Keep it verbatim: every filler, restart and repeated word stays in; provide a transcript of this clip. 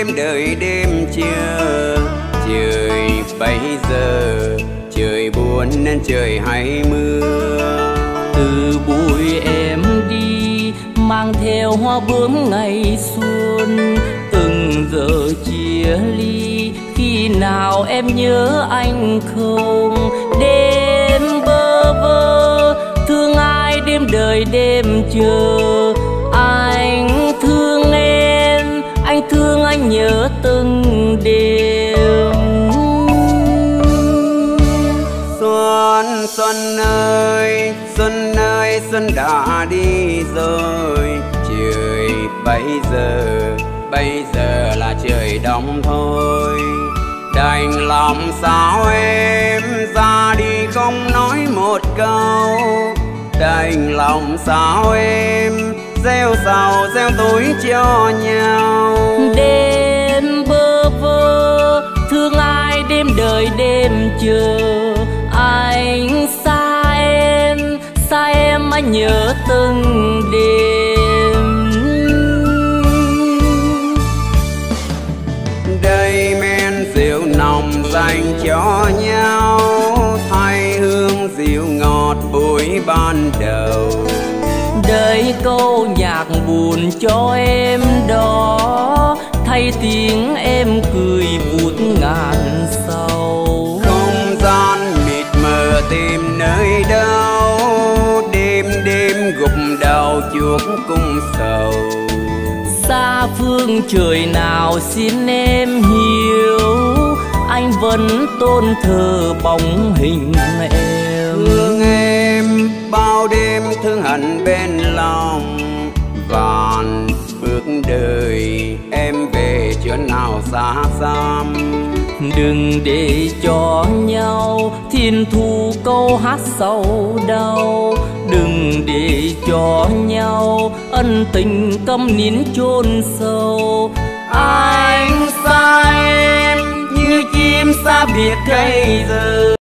đêm đợi đêm chờ. Trời bây giờ trời buồn nên trời hay mưa. Từ buổi em đi mang theo hoa bướm ngày xuân, từng giờ chia ly khi nào em nhớ anh không? Đêm bơ vơ thương ai đêm đợi đêm chờ. Anh thương em, anh thương anh nhớ từng đêm. Xuân xuân ơi, xuân ơi, xuân đã đi rồi. Trời bây giờ, bây giờ là trời đông thôi. Đành lòng sao em ra đi không nói một câu. Đành lòng sao em gieo sầu gieo tối cho nhau. Đêm bơ vơ thương ai đêm đợi đêm chờ. Anh xa em, xa em anh nhớ từng đêm. Đây men rượu nồng dành cho nhau, thay hương rượu ngọt buổi ban đầu. Đây câu nhạc buồn cho em đó, thay tiếng em cười vụt ngàn sầu. Không gian mịt mờ tìm nơi đâu, đêm đêm gục đầu chuốc cung sầu. Xa phương trời nào xin em hiểu, anh vẫn tôn thờ bóng hình em. Thương em bao đêm thương hận bên lòng, vàn bước đời em về chỗ nào xa xăm. Đừng để cho nhau thiên thu câu hát sầu đau. Đừng để cho nhau ân tình câm nín chôn sâu. Anh xa em như chim xa biệt cây giờ.